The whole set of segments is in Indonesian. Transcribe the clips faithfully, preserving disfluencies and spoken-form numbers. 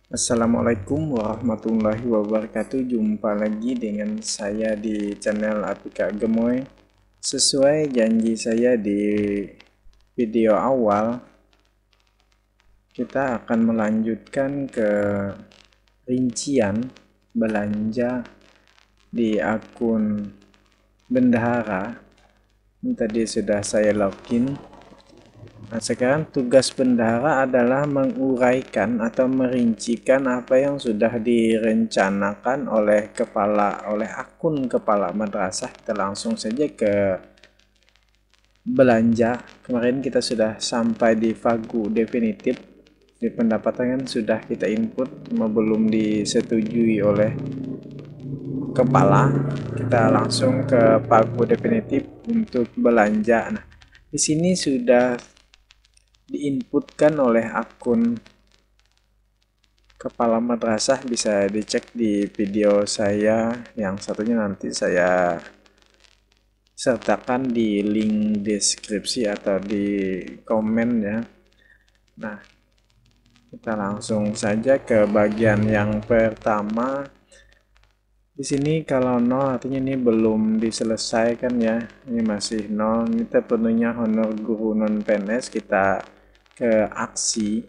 Assalamualaikum warahmatullahi wabarakatuh. Jumpa lagi dengan saya di channel Apika Gemoy. Sesuai janji saya di video awal, kita akan melanjutkan ke rincian belanja di akun bendahara. Ini tadi sudah saya login. Nah, sekarang tugas bendahara adalah menguraikan atau merincikan apa yang sudah direncanakan oleh kepala oleh akun kepala madrasah. Kita langsung saja ke belanja. Kemarin kita sudah sampai di Fagu definitif. Di pendapatan kan sudah kita input, belum disetujui oleh kepala. Kita langsung ke Pagu definitif untuk belanja. Nah, di sini sudah diinputkan oleh akun kepala madrasah, bisa dicek di video saya yang satunya, nanti saya sertakan di link deskripsi atau di komen ya. Nah, kita langsung saja ke bagian yang pertama. Di sini kalau nol artinya ini belum diselesaikan ya, ini masih nol. Ini terpenuhnya honor guru non P N S. Kita ke aksi,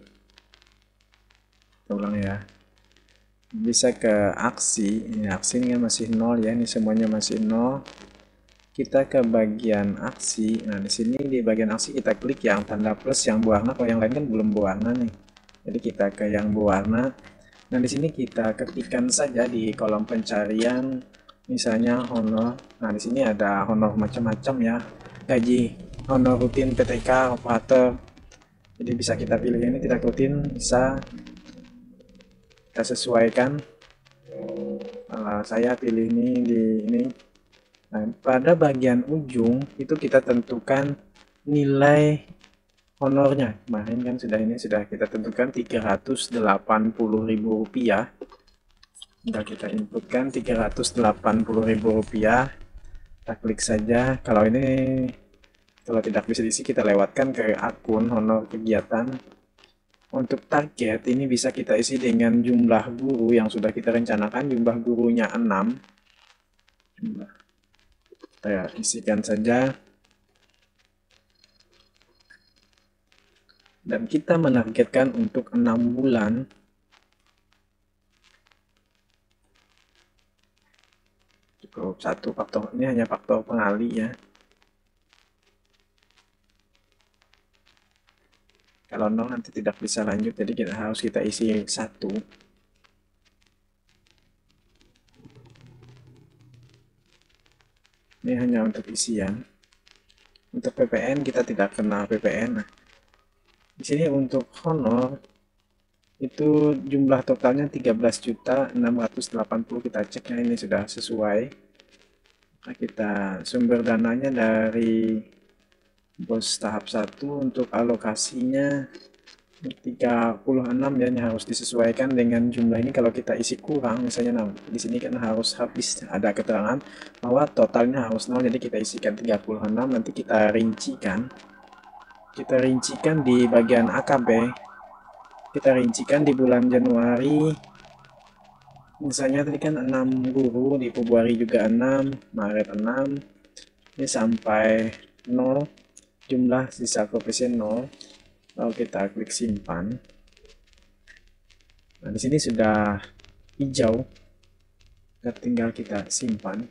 kita ulang ya, bisa ke aksi. Ini aksi ini masih nol ya, ini semuanya masih nol. Kita ke bagian aksi. Nah, di sini di bagian aksi kita klik yang tanda plus yang berwarna, kalau yang lain kan belum berwarna nih. Jadi kita ke yang berwarna. Nah, di sini kita ketikkan saja di kolom pencarian misalnya honor. Nah, di sini ada honor macam-macam ya. Gaji, honor rutin P T K, operator. Jadi bisa kita pilih ini tidak rutin, bisa kita sesuaikan. Kalau saya pilih ini di ini. Nah, pada bagian ujung itu kita tentukan nilai honornya. Kemarin kan sudah ini sudah kita tentukan tiga ratus delapan puluh ribu rupiah. Sudah kita inputkan tiga ratus delapan puluh ribu rupiah. Kita klik saja. Kalau ini kalau tidak bisa diisi, kita lewatkan ke akun honor kegiatan. Untuk target ini bisa kita isi dengan jumlah guru yang sudah kita rencanakan. Jumlah gurunya enam. Saya isikan saja. Dan kita menargetkan untuk enam bulan. Cukup satu faktor, ini hanya faktor pengali ya. Kalau nol nanti tidak bisa lanjut, jadi kita harus kita isi satu. Ini hanya untuk isian. Untuk P P N kita tidak kena P P N. Nah, di sini untuk honor itu jumlah totalnya tiga belas juta enam ratus delapan puluh. Kita cek ya, ini sudah sesuai. Nah, kita sumber dananya dari bos tahap satu. Untuk alokasinya tiga puluh enam ya, ini harus disesuaikan dengan jumlah ini. Kalau kita isi kurang misalnya, nah, di sini kan harus habis, ada keterangan bahwa totalnya harus nol, jadi kita isikan tiga puluh enam. Nanti kita rincikan kita rincikan di bagian A K B. Kita rincikan di bulan Januari misalnya tadi kan enam guru, di Februari juga enam, Maret enam, ini sampai nol, jumlah sisa koefisien nol. Lalu kita klik simpan. Nah, di sini sudah hijau, tinggal kita simpan.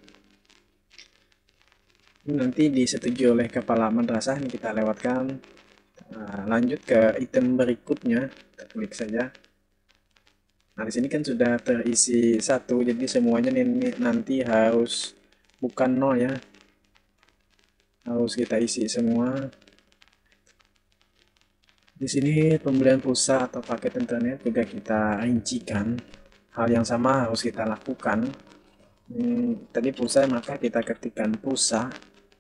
Ini nanti disetujui oleh kepala madrasah, ini kita lewatkan. Nah, lanjut ke item berikutnya, kita klik saja. Nah, di sini kan sudah terisi satu, jadi semuanya ini nanti harus bukan nol ya, harus kita isi semua. Di sini pembelian pulsa atau paket internet juga kita rincikan. Hal yang sama harus kita lakukan. Ini, tadi pulsa, maka kita ketikkan pulsa.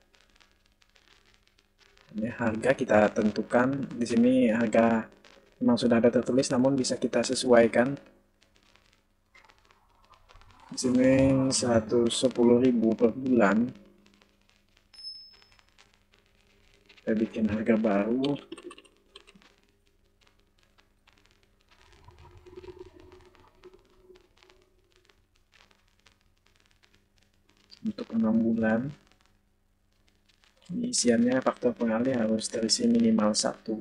Ini harga kita tentukan. Di sini harga memang sudah ada tertulis, namun bisa kita sesuaikan. Di sini seratus sepuluh ribu per bulan. Kita bikin harga baru. untuk enam bulan. Isiannya faktor pengalih harus terisi minimal satu.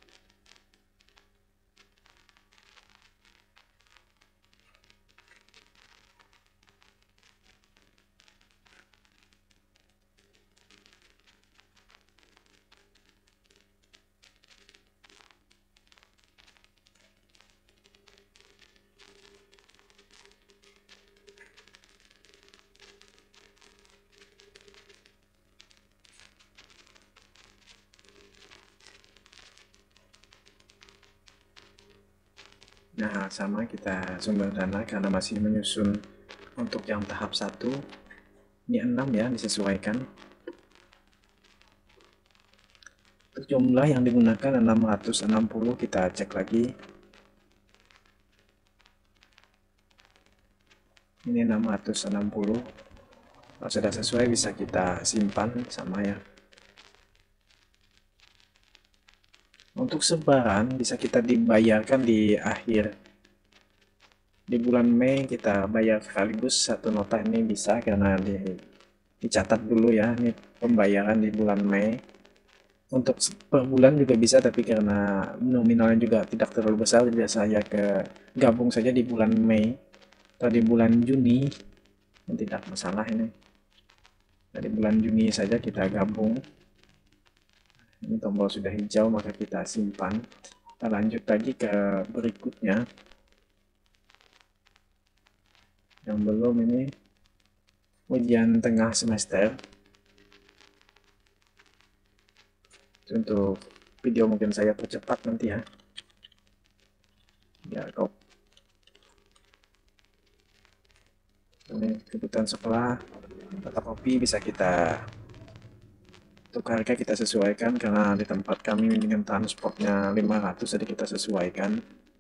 Nah, sama kita sumber dana karena masih menyusun untuk yang tahap satu. Ini enam ya, disesuaikan. Untuk jumlah yang digunakan enam ratus enam puluh, kita cek lagi. Ini enam ratus enam puluh. Kalau sudah sesuai bisa kita simpan sama ya. Untuk sebaran bisa kita dibayarkan di akhir. Di bulan Mei kita bayar sekaligus satu nota, ini bisa karena di, dicatat dulu ya, ini pembayaran di bulan Mei. Untuk per bulan juga bisa, tapi karena nominalnya juga tidak terlalu besar, jadi saya ke gabung saja di bulan Mei atau di bulan Juni, tidak masalah ini. Dari bulan Juni saja kita gabung. Ini tombol sudah hijau, maka kita simpan. Kita lanjut lagi ke berikutnya. Yang belum ini ujian tengah semester. Untuk video mungkin saya percepat nanti ya. Ya, kok. Ini kebutuhan sekolah, fotokopi bisa kita untuk harga kita sesuaikan karena di tempat kami dengan transportnya lima ratus, jadi kita sesuaikan.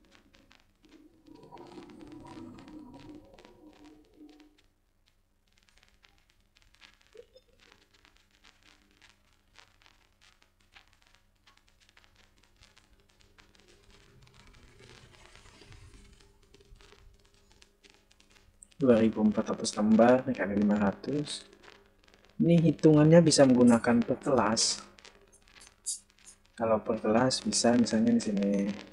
dua ribu empat ratus lembar dikali lima ratus. Ini hitungannya bisa menggunakan per kelas. Kalau per kelas bisa misalnya di sini.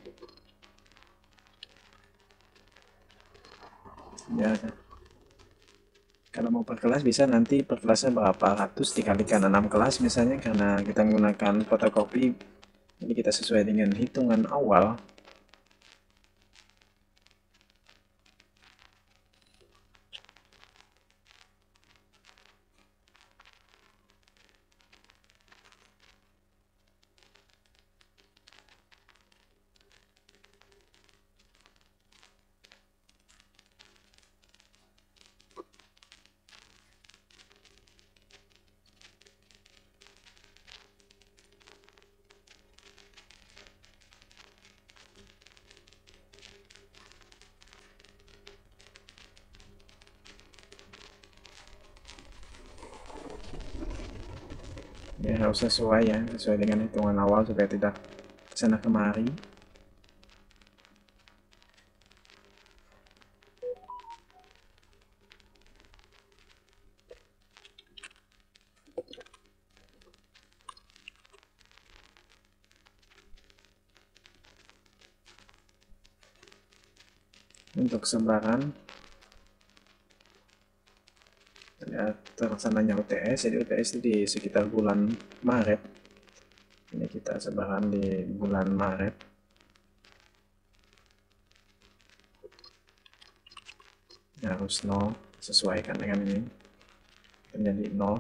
Ya. Kalau mau per kelas bisa nanti per kelasnya berapa ratus dikalikan enam kelas misalnya, karena kita menggunakan fotokopi. Jadi kita sesuai dengan hitungan awal. Ya harus sesuai ya, sesuai dengan hitungan awal supaya tidak kesana kemari. Untuk sebaran ya, terlaksananya U T S, jadi U T S itu di sekitar bulan Maret. Ini kita sebaran di bulan Maret. Ya, harus nol, sesuaikan dengan ini menjadi nol.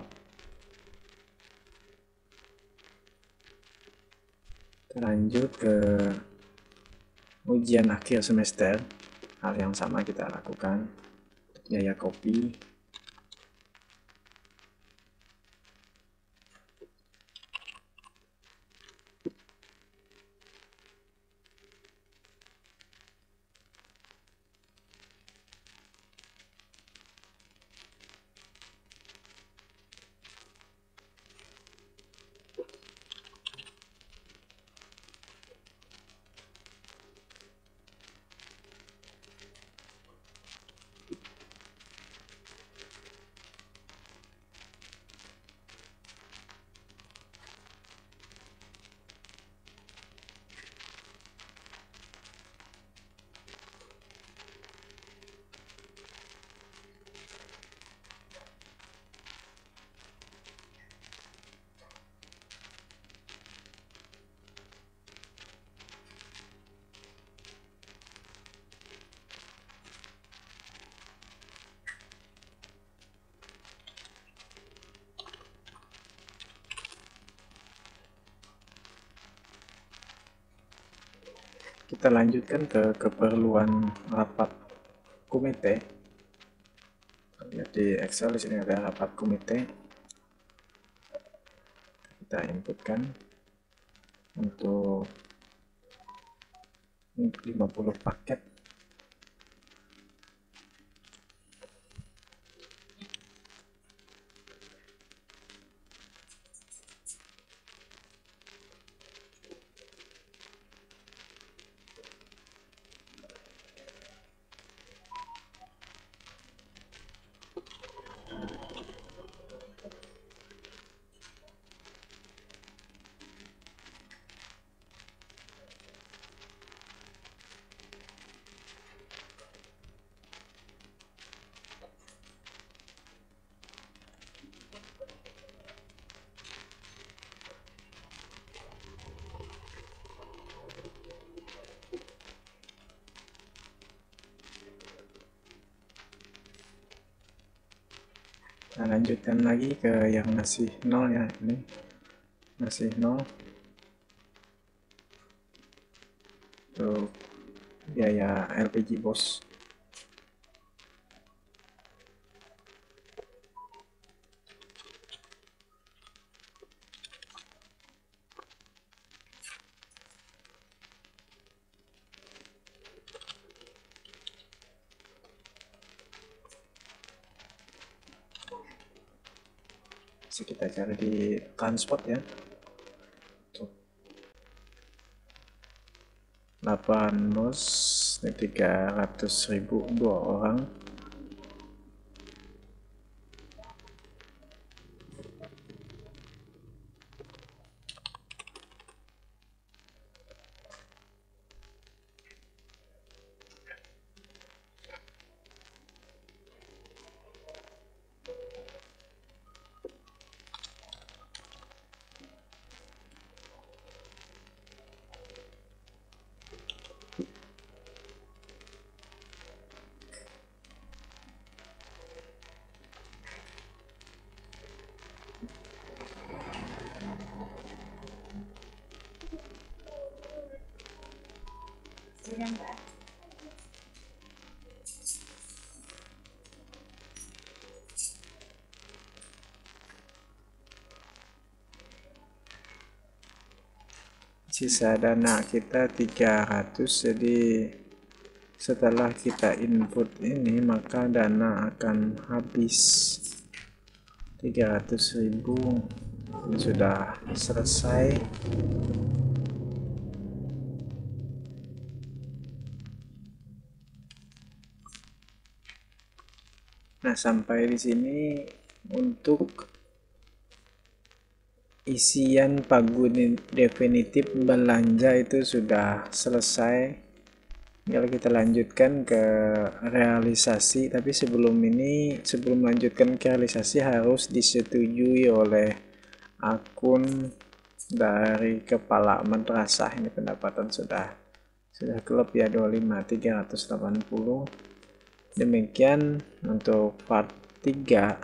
Kita lanjut ke ujian akhir semester. Hal yang sama kita lakukan. Biaya kopi. kita lanjutkan ke keperluan rapat komite. Lihat di Excel, di sini ada rapat komite. Kita inputkan untuk lima puluh paket. Nah, lanjutkan lagi ke yang masih nol ya, ini masih nol untuk biaya L P G bos. Bisa kita cari di transport ya. delapan bos, tiga ratus ribu dua orang. Sisa dana kita tiga ratus, jadi setelah kita input ini maka dana akan habis tiga ratus ribu. Ini sudah selesai. Nah, sampai di sini untuk isian pagu definitif belanja itu sudah selesai. Tinggal kita lanjutkan ke realisasi, tapi sebelum ini, sebelum melanjutkan ke realisasi harus disetujui oleh akun dari kepala madrasah. Ini pendapatan sudah sudah klub ya, dua puluh lima tiga ratus delapan puluh. Demikian untuk part tiga.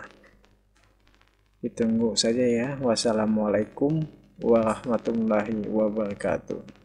Ditunggu saja ya. Wassalamualaikum warahmatullahi wabarakatuh.